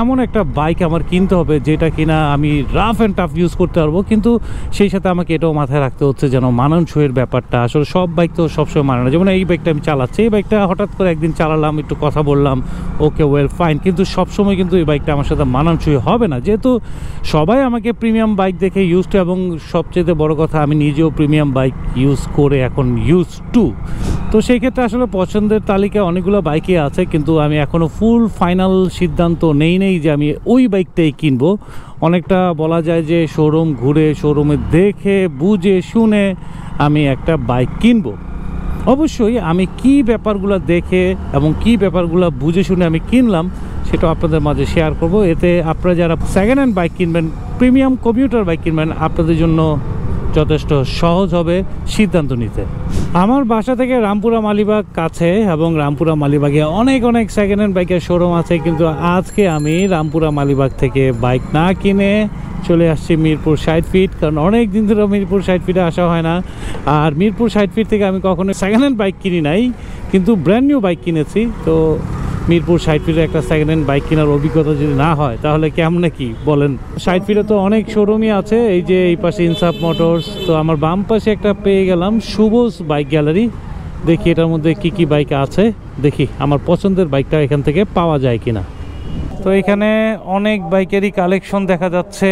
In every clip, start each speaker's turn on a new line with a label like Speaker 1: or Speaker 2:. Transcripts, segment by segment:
Speaker 1: এমন একটা বাইক আমার কিনতে হবে যেটা কিনা আমি রাফ অ্যান্ড টাফ ইউজ করতে পারবো, কিন্তু সেই সাথে আমাকে এটাও মাথায় রাখতে হচ্ছে যেন মানানসইয়ের ব্যাপারটা। আসলে সব বাইক তো সবসময় মানে না, যেমন এই বাইকটা আমি চালাচ্ছি, এই বাইকটা হঠাৎ করে একদিন চালালাম, একটু কথা বললাম, ওকে ওয়েল ফাইন, কিন্তু সবসময় কিন্তু এই বাইকটা আমার সাথে মানানসই হবে না, যেহেতু সবাই আমাকে প্রিমিয়াম বাইক দেখে ইউজ টু, এবং সবচেয়ে বড় কথা আমি নিজেও প্রিমিয়াম বাইক ইউজ করে এখন ইউজ টু। তো সেই ক্ষেত্রে আসলে পছন্দের তালিকায় অনেকগুলো বাইকই আছে, কিন্তু আমি এখনও ফুল ফাইনাল সিদ্ধান্ত নেই যে আমি ওই বাইকটাই কিনবো। অনেকটা বলা যায় যে শোরুম ঘুরে, শোরুমে দেখে বুঝে শুনে আমি একটা বাইক কিনবো। অবশ্যই আমি কি ব্যাপারগুলো দেখে এবং কি ব্যাপারগুলো বুঝে শুনে আমি কিনলাম সেটা আপনাদের মাঝে শেয়ার করব। এতে আপনারা যারা সেকেন্ড হ্যান্ড বাইক কিনবেন, প্রিমিয়াম কমিউটার বাইক কিনবেন, আপনাদের জন্য যথেষ্ট সহজ হবে সিদ্ধান্ত নিতে। আমার বাসা থেকে রামপুরা মালিবাগ কাছে, এবং রামপুরা মালিবাগে অনেক সেকেন্ড হ্যান্ড বাইকের শোরুম আছে, কিন্তু আজকে আমি রামপুরা মালিবাগ থেকে বাইক না কিনে চলে আসছি মিরপুর 60 ফিট, কারণ অনেক দিন ধরে মিরপুর 60 ফিটে আসা হয় না। আর মিরপুর 60 ফিট থেকে আমি কখনো সেকেন্ড হ্যান্ড বাইক কিনি নাই, কিন্তু ব্র্যান্ড নিউ বাইক কিনেছি। তো মিরপুর 60 ফিটে একটা সেকেন্ড হ্যান্ড বাইক কেনার অভিজ্ঞতা যদি না হয় তাহলে কেমন কি বলেন। 60 ফিটে তো অনেক শোরুমই আছে, এই যে এই পাশে ইনসাফ মোটরস, তো আমার বাম পাশে একটা পেয়ে গেলাম শুভস বাইক গ্যালারি। দেখি এটার মধ্যে কি বাইক আছে, দেখি আমার পছন্দের বাইকটা এখান থেকে পাওয়া যায় কিনা। তো এখানে অনেক বাইকেরই কালেকশন দেখা যাচ্ছে,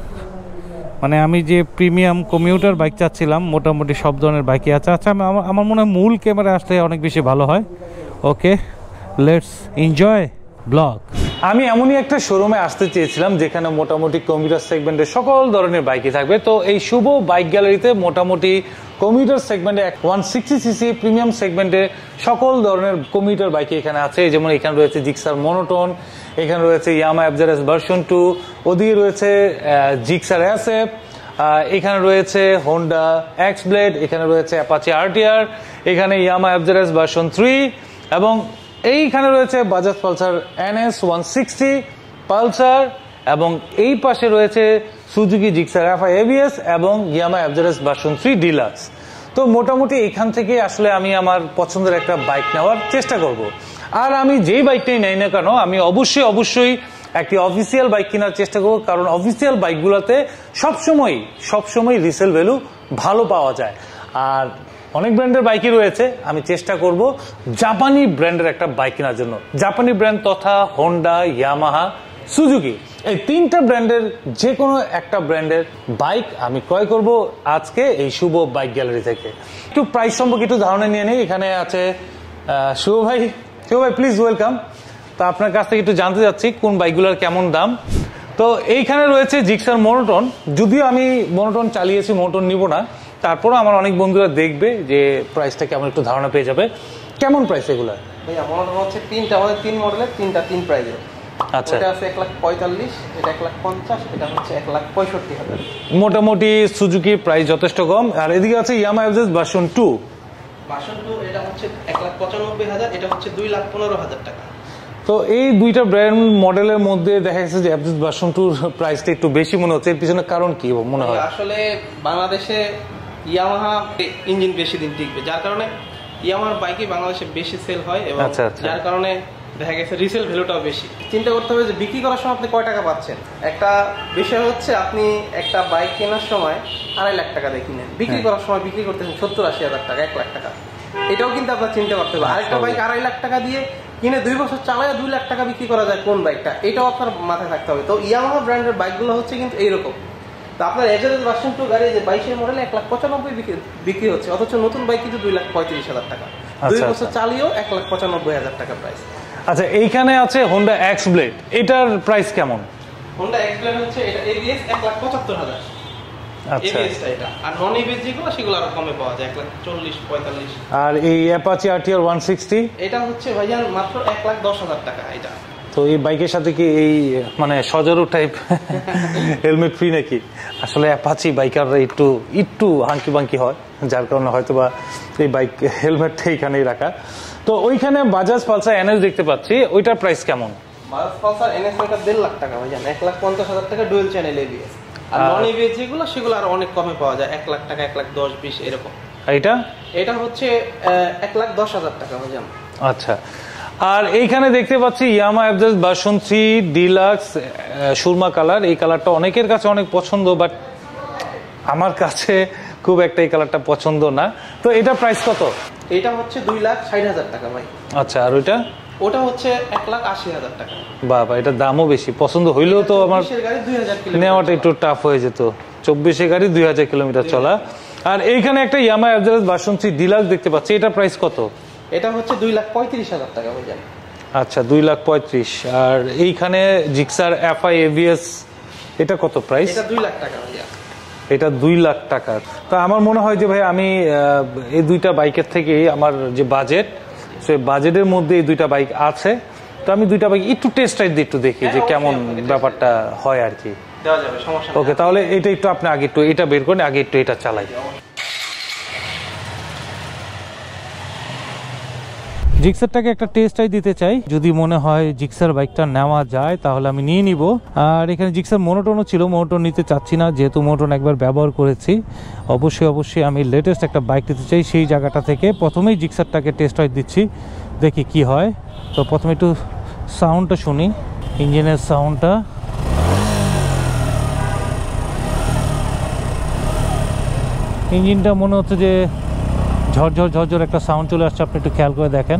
Speaker 1: মানে আমি যে প্রিমিয়াম কমিউটার বাইক চাচ্ছিলাম মোটামুটি সব ধরনের বাইকই আছে। আচ্ছা, আমার মনে হয় মূল ক্যামেরা আসলে অনেক বেশি ভালো হয়। Okay, let's enjoy vlog. আমি এমনই একটা শোরুমে আসতে চেয়েছিলাম যেখানে মোটামুটি কমিউটার সেগমেন্টে সকল ধরনের বাইকই থাকবে। তো এই শুভ বাইক গ্যালারিতে মোটামুটি কমিউটার সেগমেন্টে 160cc প্রিমিয়াম সেগমেন্টে সকল ধরনের কমিউটার বাইক এখানে আছে। যেমন এখানে রয়েছে জিক্সার মনোটোন, এখানে রয়েছে ইয়ামাহা এফজেডএস ভার্সন 2, ওদিকে রয়েছে জিক্সার এসএফ, এখানে রয়েছে হোন্ডা এক্স ব্লেড, এখানে রয়েছে অ্যাপাচি আরটিআর, এখানে ইয়ামাহা এফজেডএস ভার্সন 3, এবং এইখানে রয়েছে বাজাজ পালসার NS 160 পালসার, এবং এই পাশে রয়েছে সুজুকি জিক্সার FI ABS এবং ইয়ামাহা এফজেডএস ভার্সন 3 ডিলাক্স। তো মোটামুটি এখান থেকে আসলে আমি আমার পছন্দের একটা বাইক নেওয়ার চেষ্টা করব। আর আমি যেই বাইকটাই নেই না কেন আমি অবশ্যই একটি অফিসিয়াল বাইক কেনার চেষ্টা করব, কারণ অফিসিয়াল বাইকগুলোতে সবসময় রিসেল ভ্যালু ভালো পাওয়া যায়। আর অনেক ব্র্যান্ডের বাইকই রয়েছে, আমি চেষ্টা করব জাপানি ব্র্যান্ডের একটা বাইক কেনার জন্য। জাপানি ব্র্যান্ড তথা হোন্ডা, ইয়ামাহা, সুজুকি, এই তিনটা ব্র্যান্ডের যে কোনো একটা ব্র্যান্ডের বাইক আমি ক্রয় করব আজকে এই শুভ বাইক গ্যালারি থেকে। একটু প্রাইস সম্পর্কে একটু ধারণা নিয়ে নেই। এখানে আছে শুভ ভাই প্লিজ ওয়েলকাম। তো আপনার কাছ থেকে একটু জানতে চাচ্ছি কোন বাইকগুলোর কেমন দাম। তো এইখানে রয়েছে জিক্সার মনোটন, যদিও আমি মনোটন চালিয়েছি, মনোটন নিব না, তারপরও আমার অনেক বন্ধুরা দেখবে যে প্রাইসটা কেমন, একটু ধারণা পেয়ে যাবে কেমন প্রাইস এগুলো।
Speaker 2: ভাইয়া মনোটন হচ্ছে তিনটা, আমাদের তিন মডেলের তিন প্রাইজের।
Speaker 1: আচ্ছা,
Speaker 2: এটা আছে 1,45,000, এটা 1,50,000, এটা হচ্ছে 1,65,000।
Speaker 1: মোটামুটি সুজুকি প্রাইস যথেষ্ট কম। আর এদিকে আছে ইয়ামাহা এফজেডএস ভার্সন 2,
Speaker 2: এটা হচ্ছে 1,95,000, এটা হচ্ছে 2,15,000 টাকা।
Speaker 1: তো এই দুইটা ব্র্যান্ড মডেলের মধ্যে দেখা যাচ্ছে যে এফজেডএস ভার্সন 2 প্রাইসটা একটু বেশি মনে হচ্ছে। এর পিছনে কারণ কি মনে হয়?
Speaker 2: আসলে বাংলাদেশে ইয়ামাহা ইঞ্জিন বেশি দিন টিকবে, যার কারণে ইয়ামাহার বাইকই বাংলাদেশে বেশি সেল হয়, এবং যার কারণে দেখা গেছে রিসেল ভ্যালুটাও বেশি। চিন্তা করতে হবে যে বিক্রি করার সময় আপনি কয় টাকা পাচ্ছেন। একটা বিষয় হচ্ছে আপনি একটা বাইক কেনার সময় 2.5 লাখ টাকা দিয়ে কিনেন, বিক্রি করার সময় বিক্রি করতেছেন 70-80 হাজার টাকা, 1 লাখ টাকা। এটাও কিন্তু আপনার চিন্তা করতে হবে। আরেকটা বাইক 2.5 লাখ টাকা দিয়ে কিনে 2 বছর চালায় 2 লাখ টাকা বিক্রি করা যায় কোন বাইকটা, এটাও আপনার মাথায় থাকতে হবে। তো ইয়ামাহা ব্র্যান্ডের বাইকগুলো হচ্ছে কিন্তু এইরকম। তো আপনার এফজেডএস ভার্সন 2 গাড়ি যে 22-এর মডেলে 1,95,000 বিক্রি হচ্ছে, অথচ নতুন বাইক কিন্তু 2,35,000 টাকা, 2 বছর চালিয়েও 1,95,000 টাকা প্রাইস।
Speaker 1: আচ্ছা, এইখানে আছে হোন্ডা এক্স ব্লেড, এটার প্রাইস কেমন?
Speaker 2: হোন্ডা এক্স ব্লেড হচ্ছে এটা এবিএস 1,75,000।
Speaker 1: আচ্ছা,
Speaker 2: এবিএসটা এটা, আর নন এবিএস যেগুলো সেগুলো আরো কমে পাওয়া যায়, 1,40,45।
Speaker 1: আর এই অ্যাপাচি আরটিআর 160
Speaker 2: এটা হচ্ছে ভাইজান মাত্র 1,10,000 টাকা এটা।
Speaker 1: তো এই বাইকের সাথে কি এই মানে সজারু টাইপ হেলমেট ফ্রি নাকি? আসলে অ্যাপাচি বাইকাররা একটু হাঙ্কি বাঙ্কি হয়, যার কারণে হয়তো বা এই বাইক হেলমেটটা এইখানেই রাখা। তো ওইখানে বাজাজ পালসার NS দেখতে পাচ্ছি, ওইটার প্রাইস কেমন?
Speaker 2: বাজাজ পালসার NS ওটা 1.5 লাখ টাকা ভাইজান, 1,50,000 টাকা ডুয়েল চ্যানেল এবিএস। আর নন এবিএস যেগুলো সেগুলো আর অনেক কমে পাওয়া যায়, 1 লাখ টাকা, 1,10,000-20 এরকম।
Speaker 1: এটা
Speaker 2: হচ্ছে 1,10,000 টাকা ভাইজান।
Speaker 1: আচ্ছা, আর এইখানে দেখতে পাচ্ছি Yamaha FZ version 3 deluxe Surma colour. এই কালারটা অনেকের কাছে অনেক পছন্দ, বাট আমার কাছে খুব একটা এই কালারটা পছন্দ না। তো এটা প্রাইস কত?
Speaker 2: এটা হচ্ছে 2,60,000 টাকা ভাই।
Speaker 1: আচ্ছা, আর
Speaker 2: ওটা হচ্ছে 1,80,000 টাকা।
Speaker 1: বাবা, এটা দামও বেশি। পছন্দ হইলেও তো আমার নেওয়াটা একটু টাফ হয়ে যেত। 24 গাড়ি 2000 কিলোমিটার চলা। আর এইখানে একটা ইয়ামাহা এফজেড ভার্সন 3 ডিলাক্স দেখতে পাচ্ছি, এটা প্রাইস কত?
Speaker 2: এটা হচ্ছে 2,35,000 টাকা ভাই।
Speaker 1: আচ্ছা, 2,35,000। আর এইখানে জিক্সার এফআই এভিএস, এটা কত প্রাইস?
Speaker 2: এটা 2 লাখ টাকা ভাইয়া।
Speaker 1: এটা 2 লাখ টাকা। তা আমার মনে হয় যে ভাই আমি এই দুইটা বাইকের থেকে আমার যে বাজেট, সেই বাজেটের মধ্যে এই দুইটা বাইক আছে। তো আমি দুইটা বাইক একটু টেস্ট রাইড দিয়ে একটু দেখি যে কেমন ব্যাপারটা হয় আর কি।
Speaker 2: দেওয়া যাবে, সমস্যা নেই।
Speaker 1: ওকে, তাহলে এটা একটু আপনি আগে একটু এটা বের করেন, আগে একটু এটা চালাই। জিক্সারটাকে একটা টেস্ট রাইড দিতে চাই। যদি মনে হয় জিক্সার বাইকটা নেওয়া যায় তাহলে আমি নিয়ে নিব। আর এখানে জিক্সার মোনোটোনও ছিল, মোনোটোন নিতে চাচ্ছি না, যেহেতু মোনোটোন একবার ব্যবহার করেছি। অবশ্যই আমি লেটেস্ট একটা বাইক নিতে চাই। সেই জায়গাটা থেকে প্রথমেই জিক্সারটাকে টেস্ট রাইড দিচ্ছি, দেখি কি হয়। তো প্রথমে একটু সাউন্ডটা শুনি, ইঞ্জিনের সাউন্ডটা। ইঞ্জিনটা মনে হচ্ছে যে ঝরঝর একটা সাউন্ড চলে আসছে, আপনি একটু খেয়াল করে দেখেন।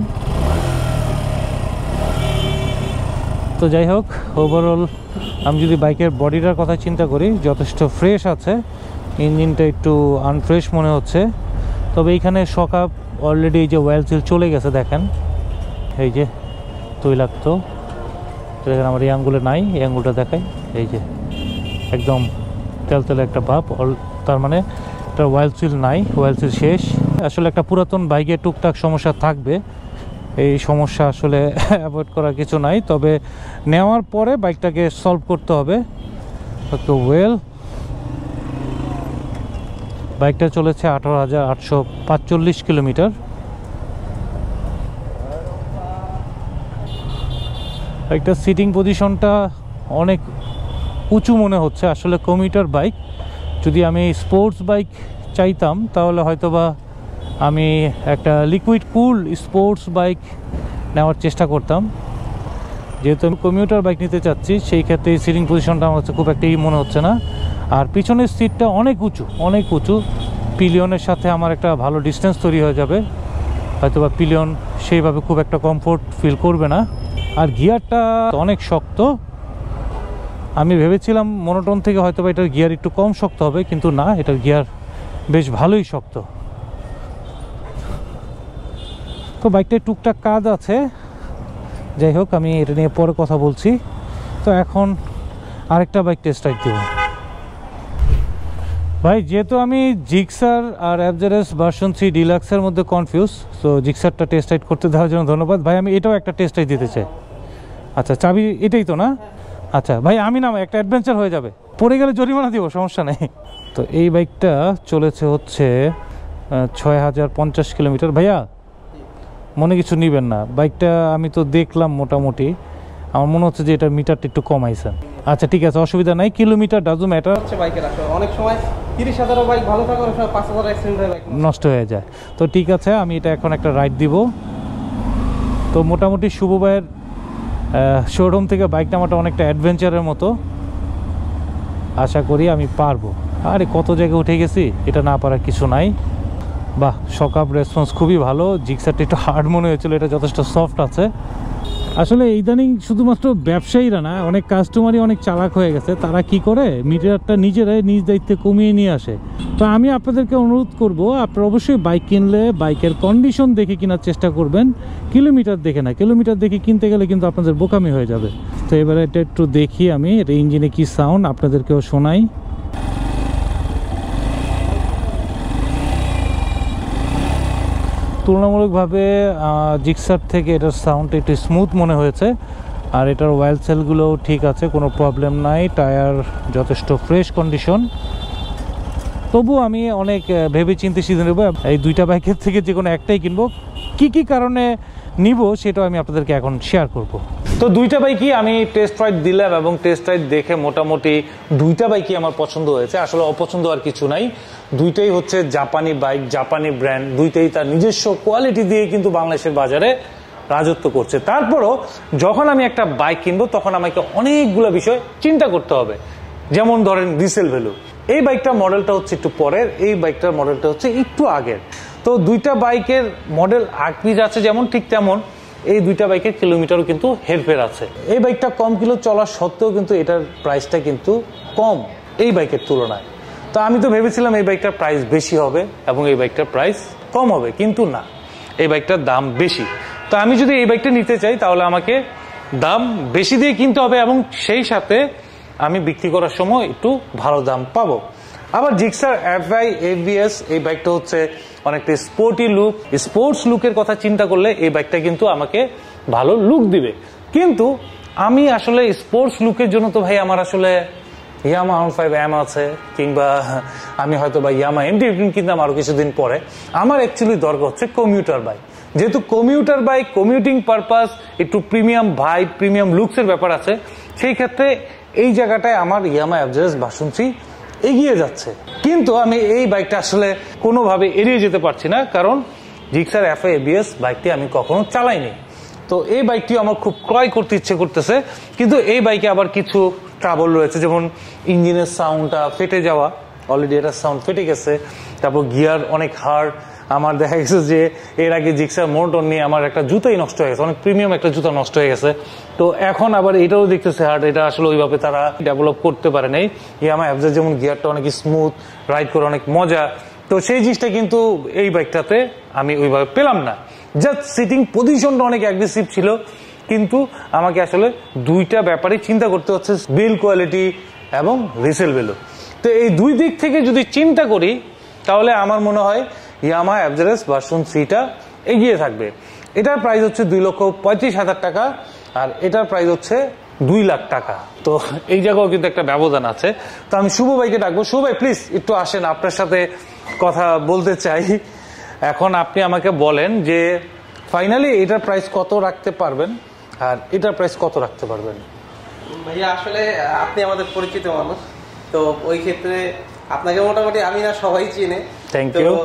Speaker 1: তো যাই হোক, ওভারঅল আমি যদি বাইকের বডিটার কথা চিন্তা করি, যথেষ্ট ফ্রেশ আছে। ইঞ্জিনটা একটু আনফ্রেশ মনে হচ্ছে, তবে এইখানে শকআপ অলরেডি এই যে ওয়েল সিল চলে গেছে, দেখেন এই যে তৈলাক্ত। এখানে আমার এই আঙ্গুলে নাই, এই আঙ্গুলটা দেখাই, এই যে একদম তেলতেলে একটা ভাব। তার মানে একটা ওয়েল সিল নাই, ওয়েল সিল শেষ। আসলে একটা পুরাতন বাইকে টুকটাক সমস্যা থাকবে, এই সমস্যা আসলে অ্যাভয়েড করার কিছু নাই। তবে নেওয়ার পরে বাইকটাকে সলভ করতে হবে। ওকে, ওয়েল বাইকটা চলেছে 18,845 কিলোমিটার। বাইকটার সিটিং পজিশনটা অনেক উঁচু মনে হচ্ছে। আসলে কমিউটার বাইক, যদি আমি স্পোর্টস বাইক চাইতাম তাহলে হয়তোবা আমি একটা লিকুইড কুল স্পোর্টস বাইক নেওয়ার চেষ্টা করতাম। যেহেতু আমি কমিউটার বাইক নিতে চাচ্ছি, সেই ক্ষেত্রে সিটিং পজিশনটা আমার কাছে খুব একটা মনে হচ্ছে না। আর পিছনের সিটটা অনেক উঁচু। পিলিয়নের সাথে আমার একটা ভালো ডিস্টেন্স তৈরি হয়ে যাবে, হয়তোবা পিলিয়ন সেইভাবে খুব একটা কমফোর্ট ফিল করবে না। আর গিয়ারটা অনেক শক্ত। আমি ভেবেছিলাম মোনোটোন থেকে হয়তোবা এটার গিয়ার একটু কম শক্ত হবে, কিন্তু না, এটার গিয়ার বেশ ভালোই শক্ত। তো বাইকটায় টুকটাক কাজ আছে। যাই হোক, আমি এটা নিয়ে পরে কথা বলছি। তো এখন আরেকটা বাইক টেস্ট রাইড দেব ভাই। যেহেতু আমি জিক্সার আর এফজেড ভার্সন 3 ডিলাক্সের মধ্যে কনফিউজ, তো জিক্সারটা টেস্ট রাইড করতে দেওয়ার জন্য ধন্যবাদ ভাই। আমি এটাও একটা টেস্ট রাইড দিতে চাই। আচ্ছা, চাবি এটাই তো না? আচ্ছা ভাই, আমি না, একটা অ্যাডভেঞ্চার হয়ে যাবে, পড়ে গেলে জরিমানা দিব, সমস্যা নেই। তো এই বাইকটা চলেছে হচ্ছে 6,050 কিলোমিটার। ভাইয়া মনে কিছু নিবেন না, বাইকটা আমি তো দেখলাম মোটামুটি, আমার মনে হচ্ছে যে এটার মিটারটা একটু কমাইছেন। আচ্ছা ঠিক আছে, অসুবিধা নাই, কিলোমিটার ডাজন্ট ম্যাটার।
Speaker 2: বাইকের অনেক সময় 30,000 বাইক ভালো থাকে, অনেক সময় 5,000 অ্যাক্সিডেন্ট হয়, বাইক
Speaker 1: নষ্ট হয়ে যায়। তো ঠিক আছে, আমি এটা এখন একটা রাইড দিব। তো মোটামুটি শুভ ভাইয়ের শোরুম থেকে বাইকটা আমার অনেকটা অ্যাডভেঞ্চারের মতো, আশা করি আমি পারবো। আরে কত জায়গায় উঠে গেছি, এটা না পারার কিছু নাই। বাহ, শকআপ রেসপন্স খুবই ভালো। জিক্সারটা একটু হার্ড মনে হয়েছিল, এটা যথেষ্ট সফট আছে। আসলে ইদানিং শুধুমাত্র ব্যবসায়ীরা না, অনেক কাস্টমারই অনেক চালাক হয়ে গেছে। তারা কি করে, মিটারটা নিজেরাই নিজ দায়িত্বে কমিয়ে নিয়ে আসে। তো আমি আপনাদেরকে অনুরোধ করব, আপনারা অবশ্যই বাইক কিনলে বাইকের কন্ডিশন দেখে কেনার চেষ্টা করবেন, কিলোমিটার দেখে না। কিলোমিটার দেখে কিনতে গেলে কিন্তু আপনাদের বোকামি হয়ে যাবে। তো এবারে এটা একটু দেখি আমি, এটা ইঞ্জিনে কি সাউন্ড আপনাদেরকেও শোনাই। তুলনামূলকভাবে জিক্সার থেকে এটার সাউন্ডটা একটু স্মুথ মনে হয়েছে। আর এটার ওয়েল সেলগুলোও ঠিক আছে, কোনো প্রবলেম নাই। টায়ার যথেষ্ট ফ্রেশ কন্ডিশন। তবু আমি অনেক ভেবে চিন্তে সিদ্ধান্ত নেব, এই দুইটা বাইকের থেকে যে কোনো একটাই কিনবো। কি কারণে নিব সেটাও আমি আপনাদেরকে এখন শেয়ার করব। তো দুইটা বাইকই আমি টেস্ট রাইড দিলাম, এবং টেস্ট রাইড দেখে মোটামুটি দুইটা বাইকই আমার পছন্দ হয়েছে। আসলে অপছন্দ আর কিছু নাই, দুইটাই হচ্ছে জাপানি বাইক, জাপানি ব্র্যান্ড, দুইটাই তার নিজস্ব কোয়ালিটি দিয়ে কিন্তু বাংলাদেশের বাজারে রাজত্ব করছে। তারপরও যখন আমি একটা বাইক কিনবো তখন আমাকে অনেকগুলো বিষয় চিন্তা করতে হবে, যেমন ধরেন রিসেল ভ্যালু। এই বাইকটার মডেলটা হচ্ছে একটু পরের, এই বাইকটার মডেলটা হচ্ছে একটু আগের। তো দুইটা বাইকের মডেল আগ-পিছ আছে যেমন, ঠিক তেমন এই দুইটা বাইকের কিলোমিটারও কিন্তু হেরফের আছে। এই বাইকটা কম কিলো চলা সত্ত্বেও কিন্তু এটার প্রাইসটা কিন্তু কম এই বাইকের তুলনায়। তো আমি তো ভেবেছিলাম এই বাইকটার প্রাইস বেশি হবে এবং এই বাইকটার প্রাইস কম হবে, কিন্তু না, এই বাইকটার দাম বেশি। তো আমি যদি এই বাইকটা নিতে চাই তাহলে আমাকে দাম বেশি দিয়ে কিনতে হবে এবং সেই সাথে আমি বিক্রি করার সময় একটু ভালো দাম পাবো। আবার জিক্সার FI ABS এই বাইকটা হচ্ছে অনেকটা স্পোর্টি লুক, স্পোর্টস লুকের কথা চিন্তা করলে এই বাইকটা কিন্তু আমাকে ভালো লুক দিবে। কিন্তু আমি আসলে স্পোর্টস লুকের জন্য তো ভাই আমার আসলে ইয়ামাহা R15M আছে, কিংবা আমি হয়তো বা ইয়ামাহা MT-15 কিনতাম আরো কিছুদিন পরে। আমার অ্যাকচুয়ালি দরকার হচ্ছে কমিউটার বাইক। যেহেতু কমিউটার বাইক, কমিউটিং পারপাস, একটু প্রিমিয়াম ভাইব, প্রিমিয়াম লুকসের ব্যাপার আছে, সেই ক্ষেত্রে এই জায়গাটায় আমার ইয়ামাহা FZS ভার্সন 3 এগিয়ে যাচ্ছে। কিন্তু আমি এই বাইকটা আসলে কোনোভাবে এড়িয়ে যেতে পারছি না, কারণ জিক্সার FI ABS বাইকটি আমি কখনো চালাইনি। তো এই বাইকটিও আমার খুব ক্রয় করতে ইচ্ছে করতেছে, কিন্তু এই বাইকে আবার কিছু ট্রাবল রয়েছে, যেমন ইঞ্জিনের সাউন্ডটা ফেটে যাওয়া, অলরেডি এটা সাউন্ড ফেটে গেছে। তারপর গিয়ার অনেক হার্ড। আমার দেখা গেছে যে এর আগে জিক্সার মোটর নিয়ে আমার একটা জুতাই নষ্ট হয়ে গেছে, অনেক প্রিমিয়াম একটা জুতা নষ্ট হয়ে গেছে। তো এখন আবার এটাও দেখতেছে হার্ড, এটা আসলে ওইভাবে তারা ডেভেলপ করতে পারে নাই। ইয়ামাহা FZ যেমন গিয়ারটা অনেক স্মুথ, রাইড করে অনেক মজা, তো সেই জিনিসটা কিন্তু এই বাইকটাতে আমি ওইভাবে পেলাম না। জাস্ট সিটিং পজিশনটা অনেক অ্যাগ্রেসিভ ছিল, কিন্তু আমাকে আসলে দুইটা ব্যাপারে চিন্তা করতে হচ্ছে, বিল্ড কোয়ালিটি এবং রিসেল ভ্যালু। তো এই দুই দিক থেকে যদি চিন্তা করি তাহলে আমার মনে হয় ইয়ামাহা FZS ভার্সন 3টা এগিয়ে থাকবে। এটার প্রাইস হচ্ছে 2,35,000 টাকা আর এটার প্রাইস হচ্ছে 2 লাখ টাকা। তো এই জায়গাও কিন্তু একটা ব্যবধান আছে। তো আমি শুভ ভাইকে ডাকবো। শুভ ভাই প্লিজ একটু আসেন, আপনার সাথে কথা বলতে চাই। এখন আপনি আমাকে বলেন যে ফাইনালি এটার প্রাইস কত রাখতে পারবেন আর এটার প্রাইস কত রাখতে পারবেন?
Speaker 2: ভাইয়া আসলে আপনি আমাদের পরিচিত মানুষ, তো ওই ক্ষেত্রে আপনাকে মোটামুটি আমি না সবাই চিনে।
Speaker 1: Thank you.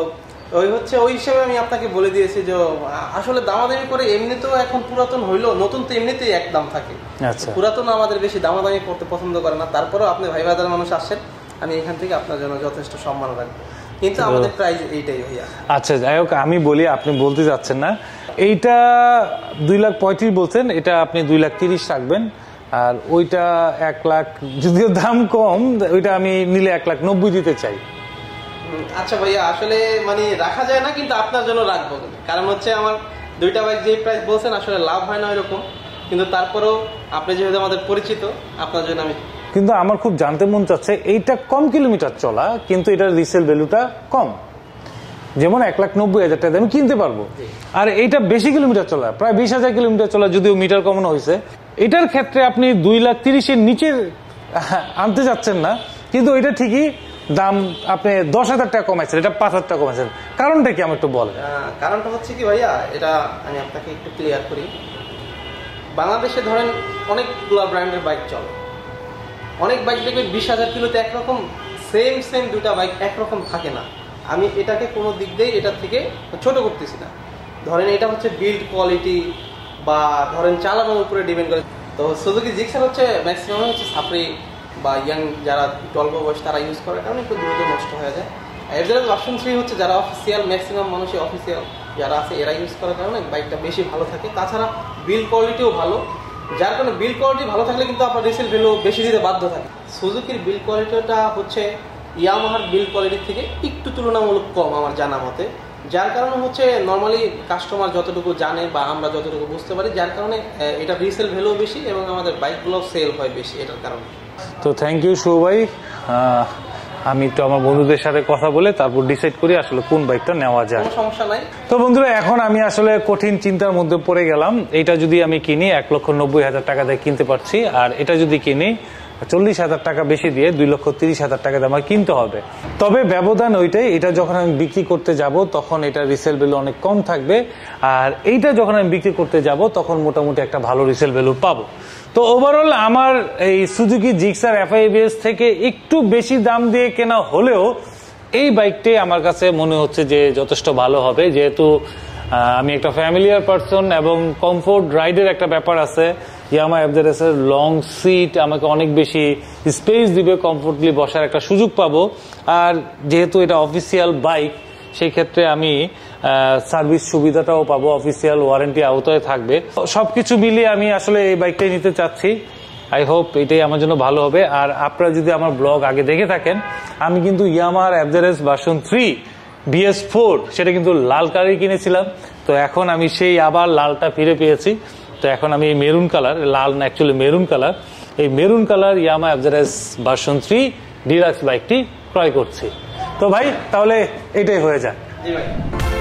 Speaker 2: ওই হিসেবে আমি আপনাকে বলে দিয়েছি যে আসলে দামাদামি করে এমনিতেও এখন পুরাতন হইলো, নতুন তো এমনিতেই এক দাম থাকে।
Speaker 1: আচ্ছা,
Speaker 2: পুরাতন আমাদের বেশি দামাদামি করতে পছন্দ করে না, তারপরেও আপনি ভাই বাজার মানুষ আসেন, আমি এখান থেকে আপনার জন্য যথেষ্ট সম্মান রাখবো, কিন্তু আমাদের প্রাইস এইটাই ভাইয়া।
Speaker 1: আচ্ছা যাই হোক, আমি বলি, আপনি বলতে যাচ্ছেন না। এইটা 2,35,000 বলছেন, এটা আপনি 2,30,000 রাখবেন। আর ওইটা 1 লাখ, যদিও দাম কম, ওইটা আমি নিলে 1,90,000 দিতে চাই।
Speaker 2: আচ্ছা ভাইয়া, আসলে মানে রাখা যায় না, কিন্তু আপনার জন্য রাখবো। কারণ হচ্ছে আমার দুইটা বাইক যে প্রাইস বলছেন আসলে লাভ হয় না এরকম, কিন্তু তারপরেও আপনি যেহেতু আমাদের পরিচিত, আপনার জন্য আমি।
Speaker 1: কিন্তু আমার খুব জানতে মন চাচ্ছে, এইটা কম কিলোমিটার চলা কিন্তু এটার রিসেল ভ্যালুটা কম, যেমন 1,90,000 টাকা আমি কিনতে পারবো। আর এইটা বেশি কিলোমিটার চলা, প্রায় 20,000 কিলোমিটার চলা, যদিও মিটার কমানো হয়েছে। এটার ক্ষেত্রে আপনি 2,30,000 নিচে আনতে যাচ্ছেন না, কিন্তু এটা ঠিকই দাম আপনি 10,000 টাকা কমাইছেন, এটা 5,000 টাকা কমাইছেন। কারণটা কি আমার একটু বলেন?
Speaker 2: কারণটা হচ্ছে কি ভাইয়া, এটা আমি আপনাকে একটু ক্লিয়ার করি। বাংলাদেশে ধরেন অনেকগুলো ব্র্যান্ডের বাইক চলে, অনেক বাইক দেখবেন 20,000 কিলোতে একরকম, সেম দুটা বাইক একরকম থাকে না। আমি এটাকে কোনো দিক দিয়ে এটার থেকে ছোট করতেছি না। ধরেন এটা হচ্ছে বিল্ড কোয়ালিটি বা ধরেন চালানোর উপরে ডিপেন্ড করে। তো সুজুকি জিক্সার হচ্ছে ম্যাক্সিমাম হচ্ছে সাপড়ি বা ইয়াং যারা অল্প বয়স তারা ইউজ করার কারণে একটু দ্রুত নষ্ট হয়ে যায়। FZS ভার্সন 3 হচ্ছে যারা অফিসিয়াল, ম্যাক্সিমাম মানুষই অফিসিয়াল যারা আছে এরা ইউজ করার কারণে বাইকটা বেশি ভালো থাকে। তাছাড়া বিল্ড কোয়ালিটিও ভালো, যার কারণে বিল্ড কোয়ালিটি ভালো থাকলে কিন্তু আপনার রিসেল ভ্যালু বেশি দিতে বাধ্য থাকে। সুজুকির বিল্ড কোয়ালিটিটা হচ্ছে ইয়ামাহার বিল্ড কোয়ালিটির থেকে একটু তুলনামূলক কম আমার জানা মতে, যার কারণে হচ্ছে নর্মালি কাস্টমার যতটুকু জানে বা আমরা যতটুকু বুঝতে পারি, যার কারণে এটা রিসেল ভ্যালু বেশি এবং আমাদের বাইকগুলো সেল হয় বেশি এটার কারণে।
Speaker 1: তো থ্যাংক ইউ শুভ ভাই। আমি একটু আমার বন্ধুদের সাথে কথা বলে তারপর ডিসাইড করি আসলে কোন বাইকটা নেওয়া যায়।
Speaker 2: কোনো সমস্যা নাই।
Speaker 1: তো বন্ধুরা, এখন আমি আসলে কঠিন চিন্তার মধ্যে পড়ে গেলাম। এটা যদি আমি কিনি 1,90,000 টাকা দিয়ে কিনতে পারছি, আর এটা যদি কিনি 40,000 টাকা বেশি দিয়ে 2,30,000 টাকা দিয়ে আমার কিনতে হবে। তবে ব্যবধান ওইটাই, এটা যখন আমি বিক্রি করতে যাব তখন এটা রিসেল ভ্যালু অনেক কম থাকবে, আর এইটা যখন আমি বিক্রি করতে যাব তখন মোটামুটি একটা ভালো রিসেল ভ্যালু পাবো। তো ওভারঅল আমার এই সুজুকি জিক্সার FI ABS থেকে একটু বেশি দাম দিয়ে কেনা হলেও এই বাইকটি আমার কাছে মনে হচ্ছে যে যথেষ্ট ভালো হবে, যেহেতু আমি একটা ফ্যামিলিয়ার পারসন এবং কমফোর্ট রাইডের একটা ব্যাপার আছে। ইয়ামাহা এফজেডএস এর লং সিট আমাকে অনেক বেশি স্পেস দিবে, কমফোর্টলি বসার একটা সুযোগ পাবো। আর যেহেতু এটা অফিসিয়াল বাইক, সেই ক্ষেত্রে আমি সার্ভিস সুবিধাটাও পাবো, অফিসিয়াল ওয়ারেন্টি আওতায় থাকবে। সবকিছু মিলিয়ে আমি আসলে এই বাইকটাই নিতে চাচ্ছি। আই হোপ এটাই আমার জন্য ভালো হবে। আর আপনারা যদি আমার ব্লগ আগে দেখে থাকেন, আমি কিন্তু ইয়ামাহার এফজেডএস ভার্সন 3 BS4 সেটা কিন্তু লাল কালারই কিনেছিলাম। তো এখন আমি সেই আবার লালটা ফিরে পেয়েছি। তো এখন আমি এই মেরুন কালার, লাল না অ্যাকচুয়ালি মেরুন কালার, এই maroon colour Yamaha FZS version 3 deluxe বাইকটি ক্রয় করছি। তো ভাই তাহলে এটাই হয়ে যাক।
Speaker 2: জি ভাই।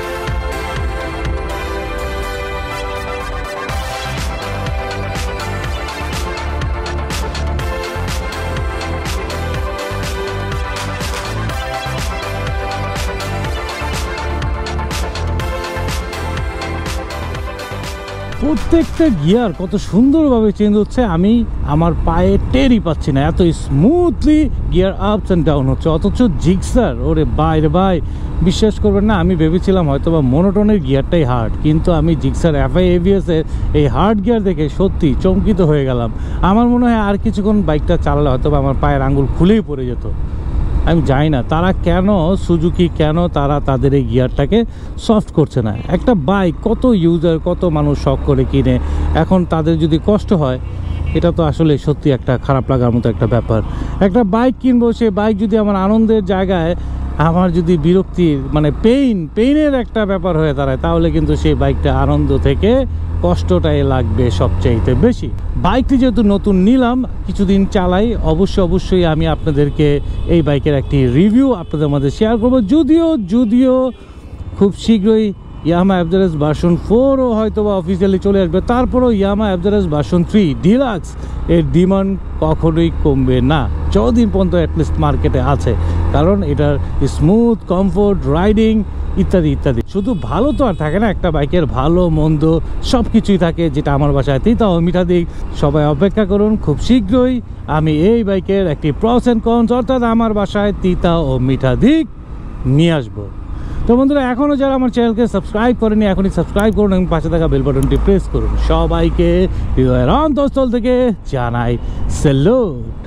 Speaker 1: প্রত্যেকটা গিয়ার কত সুন্দরভাবে চেঞ্জ হচ্ছে, আমি আমার পায়ে টেরই পাচ্ছি না, এত smoothly gear ups and down হচ্ছে। অথচ জিক্সার, ওরে ভাই রে ভাই, বিশ্বাস করবেন না, আমি ভেবেছিলাম হয়তো বা মোনোটনের গিয়ারটাই হার্ড, কিন্তু আমি জিক্সার FI ABS এর এই হার্ড গিয়ার দেখে সত্যি চমকিত হয়ে গেলাম। আমার মনে হয় আর কিছুক্ষণ বাইকটা চালালে হয়তো বা আমার পায়ের আঙ্গুল খুলেই পড়ে যেত। আমি জানি না তারা কেন, সুজুকি কেন তারা তাদের এই গিয়ারটাকে সফট করছে না। একটা বাইক কত ইউজার, কত মানুষ শখ করে কিনে, এখন তাদের যদি কষ্ট হয়, এটা তো আসলে সত্যি একটা খারাপ লাগার মতো একটা ব্যাপার। একটা বাইক কিনবো, সে বাইক যদি আমার আনন্দের জায়গায় আমার যদি বিরক্তির মানে পেইনের একটা ব্যাপার হয়ে দাঁড়ায়, তাহলে কিন্তু সেই বাইকটা আনন্দ থেকে কষ্টটাই লাগবে সবচাইতে বেশি। বাইকটি যেহেতু নতুন নিলাম, কিছুদিন চালাই, অবশ্যই আমি আপনাদেরকে এই বাইকের একটি রিভিউ আপনাদের মধ্যে শেয়ার করবো। যদিও খুব শীঘ্রই ইয়ামাহা এফজেডএস ভার্সন 4ও হয়তো বা অফিসিয়ালি চলে আসবে, তারপরেও ইয়ামাহা এফজেডএস ভার্সন 3 ডিলাক্স এর ডিমান্ড কখনোই কমবে না যতদিন পর্যন্ত অ্যাটলিস্ট মার্কেটে আছে। কারণ এটার স্মুথ কমফোর্ট রাইডিং ইত্যাদি ইত্যাদি, শুধু ভালো তো আর থাকে না, একটা বাইকের ভালো মন্দ সব কিছুই থাকে, যেটা আমার বাসায় তিতা ও মিঠা দিক। সবাই অপেক্ষা করুন, খুব শীঘ্রই আমি এই বাইকের একটি প্রস অ্যান্ড কনস, অর্থাৎ আমার বাসায় তিতা ও মিঠা দিক নিয়ে আসবো। তো বন্ধুরা, এখনও যারা আমার চ্যানেলকে সাবস্ক্রাইব করেনি, এখনই সাবস্ক্রাইব করুন এবং পাশে থাকা বেল বাটনটি প্রেস করুন। সবাইকে হৃদয়ের অন্তঃস্থল থেকে জানাই স্যালুট।